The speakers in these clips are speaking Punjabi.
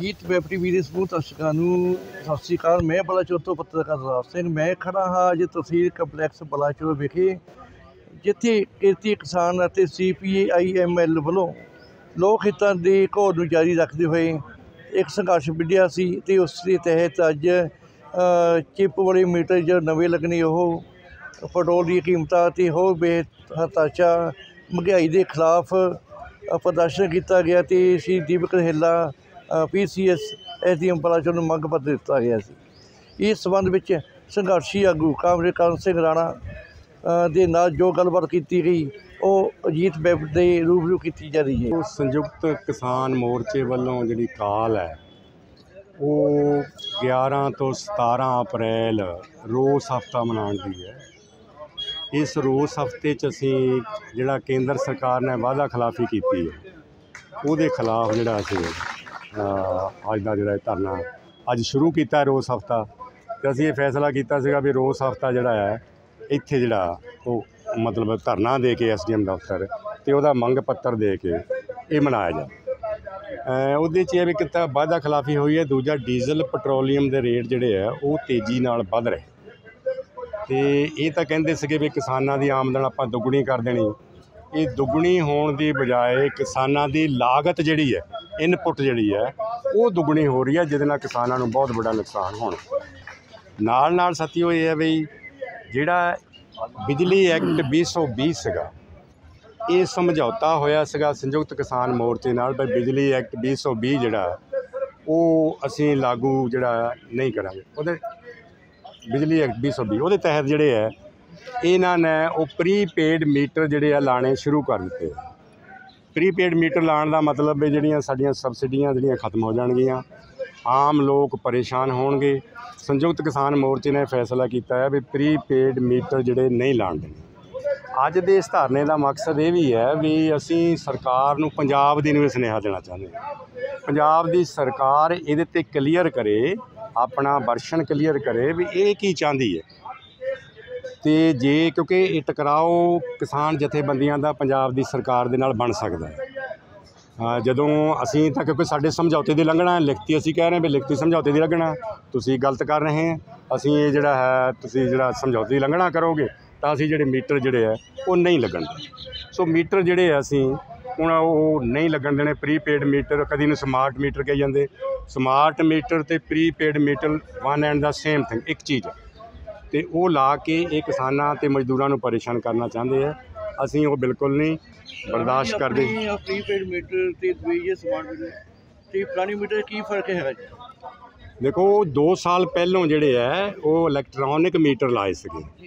ਅਜੀਤ ਵੈਬ ਟੀਵੀ ਦੇ ਸਮੂਹ ਦਰਸ਼ਕਾਂ ਨੂੰ ਸਤਿ ਸ਼੍ਰੀ ਅਕਾਲ। ਮੈਂ ਬਲਾਚੌਰ ਤੋਂ ਪੱਤਰਕਾਰ ਰਾਜ ਸਿੰਘ। ਮੈਂ ਖੜਾ ਹਾਂ ਅੱਜ ਤਹਿਸੀਲ ਕੰਪਲੈਕਸ ਬਲਾਚੌਰ ਵਿਖੇ, ਜਿੱਥੇ ਕਿਰਤੀ ਕਿਸਾਨ ਅਤੇ CPIML ਵੱਲੋਂ ਲੋਕ ਹਿੱਤਾਂ ਦੇ ਘੋਲ ਨੂੰ ਜਾਰੀ ਰੱਖਦੇ ਹੋਏ ਇੱਕ ਸੰਘਰਸ਼ ਵਿੱਢਿਆ ਸੀ ਅਤੇ ਉਸ ਦੇ ਤਹਿਤ ਅੱਜ ਚਿੱਪ ਵਾਲੇ ਮੀਟਰ ਜੋ ਨਵੇਂ ਲੱਗਣੇ ਉਹ ਪੈਟਰੋਲ ਦੀਆਂ ਕੀਮਤਾਂ ਅਤੇ ਹੋਰ ਬੇਹਤਾਸ਼ਾ ਮਹਿੰਗਾਈ ਦੇ ਖਿਲਾਫ ਪ੍ਰਦਰਸ਼ਨ ਕੀਤਾ ਗਿਆ ਅਤੇ ਸ਼੍ਰੀ ਦੀਪਕ ਹਿੱਲਾ PCS SDM ਬਲਾਚੌਰ ਨੂੰ ਮੰਗ ਪੱਤਰ ਦਿੱਤਾ ਗਿਆ ਸੀ। ਇਸ ਸੰਬੰਧ ਵਿੱਚ ਸੰਘਰਸ਼ੀ ਆਗੂ ਕਾਮਰੇਡ ਕਰਨ ਸਿੰਘ ਰਾਣਾ ਦੇ ਨਾਲ ਜੋ ਗੱਲਬਾਤ ਕੀਤੀ ਗਈ ਉਹ ਅਜੀਤ ਵੈਬ ਦੇ ਰੂਬਰੂ ਕੀਤੀ ਜਾ ਰਹੀ ਹੈ। ਸੰਯੁਕਤ ਕਿਸਾਨ ਮੋਰਚੇ ਵੱਲੋਂ ਜਿਹੜੀ ਕਾਲ ਹੈ ਉਹ 11 ਤੋਂ 17 ਅਪ੍ਰੈਲ ਰੋਸ ਹਫ਼ਤਾ ਮਨਾਉਣ ਦੀ ਹੈ। ਇਸ ਰੋਸ ਹਫ਼ਤੇ 'ਚ ਅਸੀਂ ਜਿਹੜਾ ਕੇਂਦਰ ਸਰਕਾਰ ਨੇ ਵਾਅਦਾ ਖਿਲਾਫੀ ਕੀਤੀ ਹੈ ਉਹਦੇ ਖਿਲਾਫ ਜਿਹੜਾ ਅਸੀਂ ਅੱਜ ਦਾ ਜਿਹੜਾ ਧਰਨਾ ਅੱਜ ਸ਼ੁਰੂ ਕੀਤਾ ਰੋਸ ਹਫ਼ਤਾ। ਅਤੇ ਅਸੀਂ ਇਹ ਫੈਸਲਾ ਕੀਤਾ ਸੀਗਾ ਵੀ ਰੋਸ ਹਫ਼ਤਾ ਜਿਹੜਾ ਹੈ ਇੱਥੇ ਜਿਹੜਾ ਉਹ ਮਤਲਬ ਧਰਨਾ ਦੇ ਕੇ SDM ਦਫ਼ਤਰ ਅਤੇ ਉਹਦਾ ਮੰਗ ਪੱਤਰ ਦੇ ਕੇ ਇਹ ਮਨਾਇਆ ਜਾਵੇ। ਉਹਦੇ 'ਚ ਇਹ ਵੀ ਕੀਤਾ ਵਾਅਦਾ ਖਿਲਾਫੀ ਹੋਈ ਹੈ। ਦੂਜਾ ਡੀਜ਼ਲ ਪੈਟਰੋਲੀਅਮ ਦੇ ਰੇਟ ਜਿਹੜੇ ਆ ਉਹ ਤੇਜ਼ੀ ਨਾਲ ਵੱਧ ਰਹੇ ਅਤੇ ਇਹ ਤਾਂ ਕਹਿੰਦੇ ਸੀਗੇ ਵੀ ਕਿਸਾਨਾਂ ਦੀ ਆਮਦਨ ਆਪਾਂ ਦੁੱਗਣੀ ਕਰ ਦੇਣੀ। ਇਹ ਦੁੱਗਣੀ ਹੋਣ ਦੀ ਬਜਾਏ ਕਿਸਾਨਾਂ ਦੀ ਲਾਗਤ ਜਿਹੜੀ ਹੈ ਇਨਪੁੱਟ ਜਿਹੜੀ ਹੈ ਉਹ ਦੁੱਗਣੀ ਹੋ ਰਹੀ ਹੈ, ਜਿਹਦੇ ਨਾਲ ਕਿਸਾਨਾਂ ਨੂੰ ਬਹੁਤ ਵੱਡਾ ਨੁਕਸਾਨ ਹੋਣਾ। ਨਾਲ ਸਾਥੀਓ ਇਹ ਹੈ ਬਈ ਜਿਹੜਾ ਬਿਜਲੀ ਐਕਟ 2020 ਸੀਗਾ ਇਹ ਸਮਝੌਤਾ ਹੋਇਆ ਸੀਗਾ ਸੰਯੁਕਤ ਕਿਸਾਨ ਮੋਰਚੇ ਨਾਲ ਵੀ ਬਿਜਲੀ ਐਕਟ 2020 ਜਿਹੜਾ ਉਹ ਅਸੀਂ ਲਾਗੂ ਜਿਹੜਾ ਨਹੀਂ ਕਰਾਂਗੇ। ਉਹਦੇ ਬਿਜਲੀ ਐਕਟ 2020 ਉਹਦੇ ਤਹਿਤ ਜਿਹੜੇ ਹੈ ਇਹਨਾਂ ਨੇ ਉਹ ਪ੍ਰੀਪੇਡ ਮੀਟਰ ਜਿਹੜੇ ਆ ਲਾਣੇ ਸ਼ੁਰੂ ਕਰ ਦਿੱਤੇ। ਪ੍ਰੀਪੇਡ ਮੀਟਰ ਲਾਉਣ ਦਾ ਮਤਲਬ ਹੈ ਜਿਹੜੀਆਂ ਸਾਡੀਆਂ ਸਬਸਿਡੀਆਂ ਜਿਹੜੀਆਂ ਖਤਮ ਹੋ ਜਾਣਗੀਆਂ, ਆਮ ਲੋਕ ਪਰੇਸ਼ਾਨ ਹੋਣਗੇ। ਸੰਯੁਕਤ ਕਿਸਾਨ ਮੋਰਚੇ ਨੇ ਫੈਸਲਾ ਕੀਤਾ ਹੈ ਵੀ ਪ੍ਰੀਪੇਡ ਮੀਟਰ ਜਿਹੜੇ ਨਹੀਂ ਲਾਉਣ ਦੇਣੇ। ਅੱਜ ਦੇ ਇਸ ਧਰਨੇ ਦਾ ਮਕਸਦ ਇਹ ਵੀ ਹੈ ਵੀ ਅਸੀਂ ਸਰਕਾਰ ਨੂੰ ਪੰਜਾਬ ਦੀ ਨੂੰ ਸੁਨੇਹਾ ਦੇਣਾ ਚਾਹੁੰਦੇ ਹਾਂ। ਪੰਜਾਬ ਦੀ ਸਰਕਾਰ ਇਹਦੇ 'ਤੇ ਕਲੀਅਰ ਕਰੇ, ਆਪਣਾ ਵਰਸ਼ਨ ਕਲੀਅਰ ਕਰੇ ਵੀ ਇਹ ਕੀ ਚਾਹੁੰਦੀ ਹੈ। ਅਤੇ ਜੇ ਕਿਉਂਕਿ ਇਹ ਟਕਰਾਓ ਕਿਸਾਨ ਜਥੇਬੰਦੀਆਂ ਦਾ ਪੰਜਾਬ ਦੀ ਸਰਕਾਰ ਦੇ ਨਾਲ ਬਣ ਸਕਦਾ ਹੈ। ਜਦੋਂ ਅਸੀਂ ਤਾਂ ਕਿਉਂਕਿ ਸਾਡੇ ਸਮਝੌਤੇ ਦੀ ਲੰਘਣਾ ਲਿਖਤੀ ਅਸੀਂ ਕਹਿ ਰਹੇ ਵੀ ਲਿਖਤੀ ਸਮਝੌਤੇ ਦੀ ਲੰਘਣਾ ਤੁਸੀਂ ਗਲਤ ਕਰ ਰਹੇ ਹੈ। ਅਸੀਂ ਇਹ ਜਿਹੜਾ ਹੈ ਤੁਸੀਂ ਜਿਹੜਾ ਸਮਝੌਤੇ ਦੀ ਲੰਘਣਾ ਕਰੋਗੇ ਤਾਂ ਅਸੀਂ ਜਿਹੜੇ ਮੀਟਰ ਜਿਹੜੇ ਹੈ ਉਹ ਨਹੀਂ ਲੱਗਣ। ਸੋ ਮੀਟਰ ਜਿਹੜੇ ਆ ਅਸੀਂ ਹੁਣ ਉਹ ਨਹੀਂ ਲੱਗਣ ਦੇਣੇ। ਪ੍ਰੀਪੇਡ ਮੀਟਰ ਕਦੀ ਨੂੰ ਸਮਾਰਟ ਮੀਟਰ ਕਹੀ ਜਾਂਦੇ। ਸਮਾਰਟ ਮੀਟਰ ਅਤੇ prepaid meter one and the same thing ਇੱਕ ਚੀਜ਼ ਹੈ ਅਤੇ ਉਹ ਲਾ ਕੇ ਇਹ ਕਿਸਾਨਾਂ ਅਤੇ ਮਜ਼ਦੂਰਾਂ ਨੂੰ ਪਰੇਸ਼ਾਨ ਕਰਨਾ ਚਾਹੁੰਦੇ ਆ। ਅਸੀਂ ਉਹ ਬਿਲਕੁਲ ਨਹੀਂ ਬਰਦਾਸ਼ਤ ਕਰਦੇ। ਪ੍ਰੀਪੇਡ ਮੀਟਰ ਅਤੇ ਦੂਜੇ ਸਮਾਰਟ ਮੀਟਰ ਅਤੇ ਪੁਰਾਣੀ ਮੀਟਰ ਕੀ ਫਰਕ ਹੈਗਾ ਜੀ? ਦੇਖੋ 2 ਸਾਲ ਪਹਿਲੋਂ ਜਿਹੜੇ ਹੈ ਉਹ ਇਲੈਕਟ੍ਰੋਨਿਕ ਮੀਟਰ ਲਾਏ ਸੀਗੇ।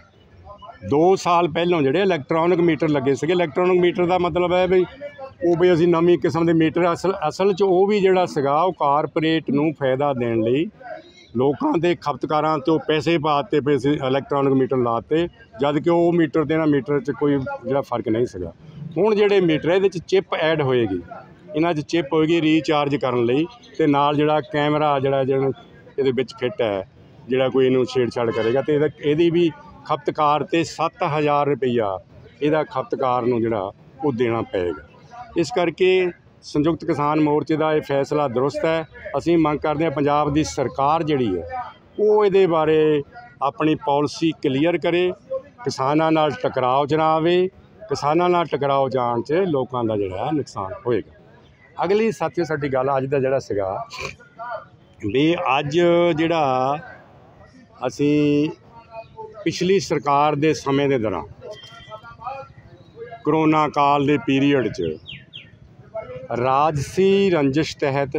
2 ਸਾਲ ਪਹਿਲੋਂ ਜਿਹੜੇ ਇਲੈਕਟ੍ਰੋਨਿਕ ਮੀਟਰ ਲੱਗੇ ਸੀਗੇ। ਇਲੈਕਟ੍ਰੋਨਿਕ ਮੀਟਰ ਦਾ ਮਤਲਬ ਹੈ ਵੀ ਉਹ ਵੀ ਅਸੀਂ ਨਵੀਂ ਕਿਸਮ ਦੇ ਮੀਟਰ ਅਸਲ 'ਚ ਉਹ ਵੀ ਜਿਹੜਾ ਸੀਗਾ ਉਹ ਕਾਰਪੋਰੇਟ ਨੂੰ ਫਾਇਦਾ ਦੇਣ ਲਈ ਲੋਕਾਂ ਦੇ ਖਪਤਕਾਰਾਂ ਤੋਂ ਪੈਸੇ ਪਾਤੇ ਪੈਸੇ ਇਲੈਕਟ੍ਰੋਨਿਕ ਮੀਟਰ ਲਾਤੇ, ਜਦ ਕਿ ਉਹ ਮੀਟਰ ਦੇ ਨਾਲ ਮੀਟਰ 'ਚ ਕੋਈ ਜਿਹੜਾ ਫਰਕ ਨਹੀਂ ਸੀਗਾ। ਹੁਣ ਜਿਹੜੇ ਮੀਟਰ ਇਹਦੇ 'ਚ ਚਿੱਪ ਐਡ ਹੋਏਗੀ, ਇਹਨਾਂ 'ਚ ਚਿੱਪ ਹੋਏਗੀ ਰੀਚਾਰਜ ਕਰਨ ਲਈ ਅਤੇ ਨਾਲ ਜਿਹੜਾ ਕੈਮਰਾ ਜਿਹੜਾ ਇਹਦੇ ਵਿੱਚ ਫਿੱਟ ਹੈ ਜਿਹੜਾ ਕੋਈ ਇਹਨੂੰ ਛੇੜਛਾੜ ਕਰੇਗਾ ਅਤੇ ਇਹਦੀ ਵੀ ਖਪਤਕਾਰ 'ਤੇ 7000 ਰੁਪਈਆ ਇਹਦਾ ਖਪਤਕਾਰ ਨੂੰ ਜਿਹੜਾ ਉਹ ਦੇਣਾ ਪਏਗਾ। ਇਸ ਕਰਕੇ ਸੰਯੁਕਤ ਕਿਸਾਨ ਮੋਰਚੇ ਦਾ ਇਹ ਫੈਸਲਾ ਦਰੁਸਤ ਹੈ। ਅਸੀਂ ਮੰਗ ਕਰਦੇ ਹਾਂ ਪੰਜਾਬ ਦੀ ਸਰਕਾਰ ਜਿਹੜੀ ਹੈ ਉਹ ਇਹਦੇ ਬਾਰੇ ਆਪਣੀ ਪਾਲਿਸੀ ਕਲੀਅਰ ਕਰੇ, ਕਿਸਾਨਾਂ ਨਾਲ ਟਕਰਾਓ 'ਚ ਨਾ ਆਵੇ। ਕਿਸਾਨਾਂ ਨਾਲ ਟਕਰਾਓ ਜਾਣ 'ਚ ਲੋਕਾਂ ਦਾ ਜਿਹੜਾ ਨੁਕਸਾਨ ਹੋਏਗਾ। ਅਗਲੀ ਸਾਥੀਓ ਸਾਡੀ ਗੱਲ ਅੱਜ ਦਾ ਜਿਹੜਾ ਸੀਗਾ ਵੀ ਅੱਜ ਜਿਹੜਾ ਅਸੀਂ ਪਿਛਲੀ ਸਰਕਾਰ ਦੇ ਸਮੇਂ ਦੇ ਦੌਰਾਨ ਕਰੋਨਾ ਕਾਲ ਦੇ ਪੀਰੀਅਡ 'ਚ ਰਾਜਸੀ ਰੰਜਿਸ਼ ਤਹਿਤ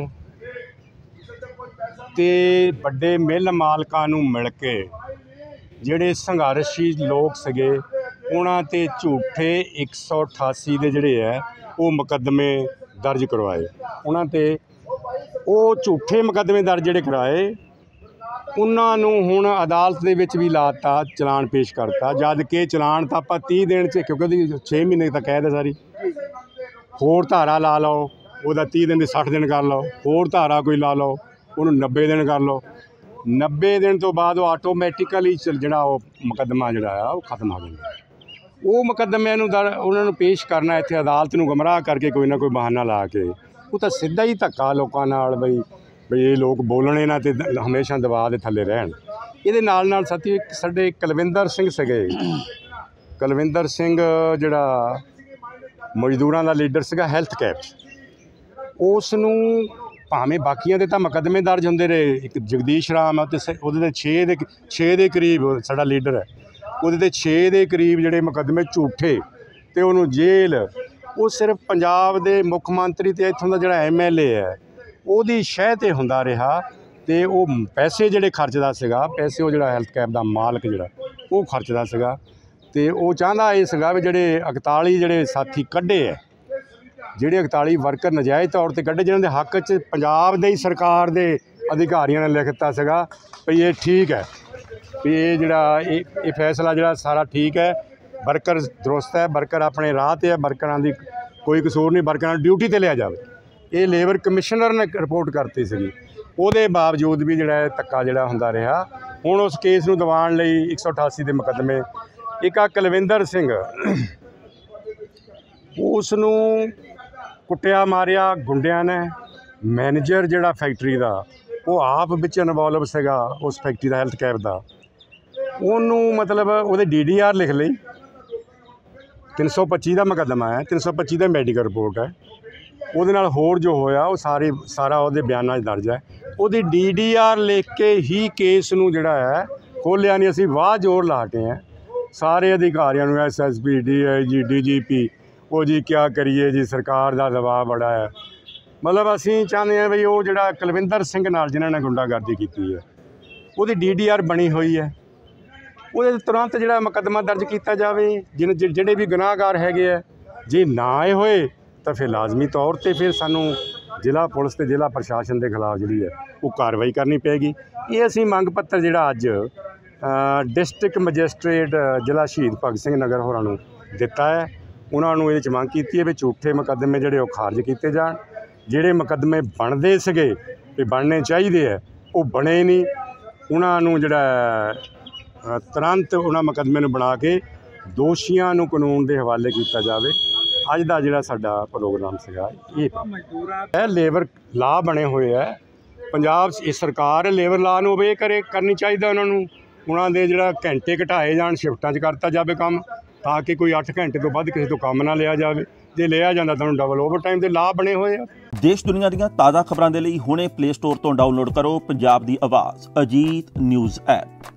ਅਤੇ ਵੱਡੇ ਮਿੱਲ ਮਾਲਕਾਂ ਨੂੰ ਮਿਲ ਕੇ ਜਿਹੜੇ ਸੰਘਰਸ਼ੀ ਲੋਕ ਸੀਗੇ ਉਹਨਾਂ 'ਤੇ ਝੂਠੇ 188 ਦੇ ਜਿਹੜੇ ਹੈ ਉਹ ਮੁਕੱਦਮੇ ਦਰਜ ਕਰਵਾਏ। ਉਹਨਾਂ 'ਤੇ ਉਹ ਝੂਠੇ ਮੁਕੱਦਮੇ ਦਰਜ ਜਿਹੜੇ ਕਰਾਏ ਉਹਨਾਂ ਨੂੰ ਹੁਣ ਅਦਾਲਤ ਦੇ ਵਿੱਚ ਵੀ ਲਾਤਾ, ਚਲਾਨ ਪੇਸ਼ ਕਰਤਾ, ਜਦ ਕਿ ਚਲਾਨ ਤਾਂ ਆਪਾਂ 30 ਦਿਨ 'ਚ ਕਿਉਂਕਿ ਉਹਦੀ 6 ਮਹੀਨੇ ਤੱਕ ਕੈਦ ਹੈ ਸਾਰੀ। ਹੋਰ ਧਾਰਾ ਲਾ ਲਓ ਉਹਦਾ 30 ਦਿਨ ਦੇ 60 ਦਿਨ ਕਰ ਲਓ, ਹੋਰ ਧਾਰਾ ਕੋਈ ਲਾ ਲਓ ਉਹਨੂੰ 90 ਦਿਨ ਕਰ ਲਓ। 90 ਦਿਨ ਤੋਂ ਬਾਅਦ ਉਹ ਆਟੋਮੈਟਿਕਲੀ ਜਿਹੜਾ ਉਹ ਮੁਕੱਦਮਾ ਜਿਹੜਾ ਆ ਉਹ ਖਤਮ ਹੋ ਜਾਂਦਾ। ਉਹ ਮੁਕੱਦਮਿਆਂ ਨੂੰ ਉਹਨਾਂ ਨੂੰ ਪੇਸ਼ ਕਰਨਾ ਇੱਥੇ ਅਦਾਲਤ ਨੂੰ ਗੁੰਮਰਾਹ ਕਰਕੇ ਕੋਈ ਨਾ ਕੋਈ ਬਹਾਨਾ ਲਾ ਕੇ ਉਹ ਤਾਂ ਸਿੱਧਾ ਹੀ ਧੱਕਾ ਲੋਕਾਂ ਨਾਲ ਬਈ ਇਹ ਲੋਕ ਬੋਲਣੇ ਨਾ ਤੇ ਹਮੇਸ਼ਾ ਦਬਾਅ ਦੇ ਥੱਲੇ ਰਹਿਣ। ਇਹਦੇ ਨਾਲ ਸਾਥੀ ਸਾਡੇ ਕੁਲਵਿੰਦਰ ਸਿੰਘ ਸੀਗੇ, ਕੁਲਵਿੰਦਰ ਸਿੰਘ ਜਿਹੜਾ ਮਜ਼ਦੂਰਾਂ ਦਾ ਲੀਡਰ ਸੀਗਾ ਹੈਲਥ ਕੈਪ, ਉਸ ਨੂੰ ਭਾਵੇਂ ਬਾਕੀਆਂ ਦੇ ਤਾਂ ਮੁਕੱਦਮੇ ਦਰਜ ਹੁੰਦੇ ਰਹੇ, ਇੱਕ ਜਗਦੀਸ਼ ਰਾਮ ਅਤੇ ਉਹਦੇ ਤੇ 6 ਦੇ ਕਰੀਬ ਸਾਡਾ ਲੀਡਰ ਹੈ, ਉਹਦੇ ਤੇ 6 ਦੇ ਕਰੀਬ ਜਿਹੜੇ ਮੁਕੱਦਮੇ ਝੂਠੇ ਤੇ ਉਹਨੂੰ ਜੇਲ੍ਹ। ਉਹ ਸਿਰਫ ਪੰਜਾਬ ਦੇ ਮੁੱਖ ਮੰਤਰੀ ਤੇ ਇੱਥੋਂ ਦਾ ਜਿਹੜਾ MLA ਹੈ ਉਹਦੀ ਸ਼ਹਿ 'ਤੇ ਹੁੰਦਾ ਰਿਹਾ ਤੇ ਉਹ ਪੈਸੇ ਜਿਹੜੇ ਖਰਚਦਾ ਸੀਗਾ, ਪੈਸੇ ਉਹ ਜਿਹੜਾ ਹੈਲਥ ਕੈਪ ਦਾ ਮਾਲਕ ਜਿਹੜਾ ਉਹ ਖਰਚਦਾ ਸੀਗਾ। ਤੇ ਉਹ ਚਾਹੁੰਦਾ ਇਹ ਸੀਗਾ ਵੀ ਜਿਹੜੇ 41 ਜਿਹੜੇ ਸਾਥੀ ਕੱਢੇ ਹੈ, ਜਿਹੜੇ 41 ਵਰਕਰ ਨਜਾਇਜ਼ ਤੌਰ 'ਤੇ ਕੱਢੇ, ਜਿਹਨਾਂ ਦੇ ਹੱਕ 'ਚ ਪੰਜਾਬ ਦੇ ਹੀ ਸਰਕਾਰ ਦੇ ਅਧਿਕਾਰੀਆਂ ਨੇ ਲਿਖ ਦਿੱਤਾ ਸੀਗਾ ਵੀ ਇਹ ਠੀਕ ਹੈ, ਵੀ ਇਹ ਜਿਹੜਾ ਇਹ ਫੈਸਲਾ ਜਿਹੜਾ ਸਾਰਾ ਠੀਕ ਹੈ, ਵਰਕਰ ਦਰੁਸਤ ਹੈ, ਵਰਕਰ ਆਪਣੇ ਰਾਹ 'ਤੇ ਹੈ, ਵਰਕਰਾਂ ਦੀ ਕੋਈ ਕਸੂਰ ਨਹੀਂ, ਵਰਕਰਾਂ ਨੂੰ ਡਿਊਟੀ 'ਤੇ ਲਿਆ ਜਾਵੇ। ਇਹ ਲੇਬਰ ਕਮਿਸ਼ਨਰ ਨੇ ਰਿਪੋਰਟ ਕਰਤੀ ਸੀਗੀ, ਉਹਦੇ ਬਾਵਜੂਦ ਵੀ ਜਿਹੜਾ ਧੱਕਾ ਜਿਹੜਾ ਹੁੰਦਾ ਰਿਹਾ। ਹੁਣ ਉਸ ਕੇਸ ਨੂੰ ਦਿਵਾਉਣ ਲਈ 188 ਦੇ ਮੁਕੱਦਮੇ, ਇੱਕ ਆ ਕੁਲਵਿੰਦਰ ਸਿੰਘ, ਉਸ ਨੂੰ ਕੁੱਟਿਆ ਮਾਰਿਆ ਗੁੰਡਿਆਂ ਨੇ। ਮੈਨੇਜਰ ਜਿਹੜਾ ਫੈਕਟਰੀ ਦਾ ਉਹ ਆਪ ਵਿੱਚ ਇਨਵੋਲਵ ਸੀਗਾ ਉਸ ਫੈਕਟਰੀ ਦਾ ਹੈਲਥ ਕੈਪ ਦਾ, ਉਹਨੂੰ ਮਤਲਬ ਉਹਦੇ DDR ਲਿਖ ਲਈ। 325 ਦਾ ਮੁਕੱਦਮਾ ਹੈ, 325 ਦਾ ਮੈਡੀਕਲ ਰਿਪੋਰਟ ਹੈ, ਉਹਦੇ ਨਾਲ ਹੋਰ ਜੋ ਹੋਇਆ ਉਹ ਸਾਰਾ ਉਹਦੇ ਬਿਆਨਾਂ 'ਚ ਦਰਜ ਹੈ। ਉਹਦੀ DDR ਲਿਖ ਕੇ ਹੀ ਕੇਸ ਨੂੰ ਜਿਹੜਾ ਹੈ ਖੋਲ੍ਹਿਆ ਨਹੀਂ। ਅਸੀਂ ਵਾਹ ਜ਼ੋਰ ਲਾ ਕੇ ਹੈ ਸਾਰੇ ਅਧਿਕਾਰੀਆਂ ਨੂੰ, SSP DIG DGP, ਉਹ ਜੀ ਕਿਆ ਕਰੀਏ ਜੀ, ਸਰਕਾਰ ਦਾ ਦਬਾਅ ਬੜਾ ਹੈ। ਮਤਲਬ ਅਸੀਂ ਚਾਹੁੰਦੇ ਹਾਂ ਵੀ ਉਹ ਜਿਹੜਾ ਕੁਲਵਿੰਦਰ ਸਿੰਘ ਨਾਲ ਜਿਨ੍ਹਾਂ ਨੇ ਗੁੰਡਾਗਰਦੀ ਕੀਤੀ ਹੈ ਉਹਦੀ DDR ਬਣੀ ਹੋਈ ਹੈ, ਉਹਦੇ ਤੁਰੰਤ ਜਿਹੜਾ ਮੁਕੱਦਮਾ ਦਰਜ ਕੀਤਾ ਜਾਵੇ। ਜਿਹੜੇ ਵੀ ਗੁਨਾਹਗਾਰ ਹੈਗੇ ਆ, ਜੇ ਨਾ ਆਏ ਹੋਏ ਤਾਂ ਫਿਰ ਲਾਜ਼ਮੀ ਤੌਰ 'ਤੇ ਫਿਰ ਸਾਨੂੰ ਜ਼ਿਲ੍ਹਾ ਪੁਲਿਸ ਤੇ ਜ਼ਿਲ੍ਹਾ ਪ੍ਰਸ਼ਾਸਨ ਦੇ ਖਿਲਾਫ ਜਿਹੜੀ ਹੈ ਉਹ ਕਾਰਵਾਈ ਕਰਨੀ ਪਏਗੀ। ਇਹ ਅਸੀਂ ਮੰਗ ਪੱਤਰ ਜਿਹੜਾ ਅੱਜ ਡਿਸਟ੍ਰਿਕਟ ਮੈਜਿਸਟਰੇਟ ਜ਼ਿਲ੍ਹਾ ਸ਼ਹੀਦ ਭਗਤ ਸਿੰਘ ਨਗਰ ਹੋਰਾਂ ਨੂੰ ਦਿੱਤਾ ਹੈ। ਉਹਨਾਂ ਨੂੰ ਇਹਦੇ 'ਚ ਮੰਗ ਕੀਤੀ ਹੈ ਵੀ ਝੂਠੇ ਮੁਕੱਦਮੇ ਜਿਹੜੇ ਉਹ ਖਾਰਜ ਕੀਤੇ ਜਾਣ। ਜਿਹੜੇ ਮੁਕੱਦਮੇ ਬਣਦੇ ਸੀਗੇ ਵੀ ਬਣਨੇ ਚਾਹੀਦੇ ਹੈ ਉਹ ਬਣੇ ਨਹੀਂ, ਉਹਨਾਂ ਨੂੰ ਜਿਹੜਾ ਤੁਰੰਤ ਉਹਨਾਂ ਮੁਕੱਦਮੇ ਨੂੰ ਬਣਾ ਕੇ ਦੋਸ਼ੀਆਂ ਨੂੰ ਕਾਨੂੰਨ ਦੇ ਹਵਾਲੇ ਕੀਤਾ ਜਾਵੇ। ਅੱਜ ਦਾ ਜਿਹੜਾ ਸਾਡਾ ਪ੍ਰੋਗਰਾਮ ਸੀਗਾ ਇਹ ਲੇਬਰ ਲਾਅ ਬਣੇ ਹੋਏ ਹੈ ਪੰਜਾਬ 'ਚ। ਇਹ ਸਰਕਾਰ ਲੇਬਰ ਲਾਅ ਨੂੰ ਓਬੇ ਕਰਨੀ ਚਾਹੀਦਾ। ਉਹਨਾਂ ਦੇ ਜਿਹੜਾ ਘੰਟੇ ਘਟਾਏ ਜਾਣ, ਸ਼ਿਫਟਾਂ 'ਚ ਕਰਤਾ ਜਾਵੇ ਕੰਮ, ਤਾਂ ਕਿ ਕੋਈ 8 ਘੰਟੇ ਤੋਂ ਵੱਧ ਕਿਸੇ ਤੋਂ ਕੰਮ ਨਾ ਲਿਆ ਜਾਵੇ। ਜੇ ਲਿਆ ਜਾਂਦਾ ਤੁਹਾਨੂੰ ਡਬਲ ਓਵਰਟਾਈਮ ਦੇ ਲਾਅ ਬਣੇ ਹੋਏ ਆ। ਦੇਸ਼ ਦੁਨੀਆ ਦੀਆਂ ਤਾਜ਼ਾ ਖਬਰਾਂ ਦੇ ਲਈ ਹੁਣੇ ਪਲੇ ਸਟੋਰ ਤੋਂ ਡਾਊਨਲੋਡ ਕਰੋ ਪੰਜਾਬ ਦੀ ਆਵਾਜ਼ ਅਜੀਤ ਨਿਊਜ਼ ਐਪ।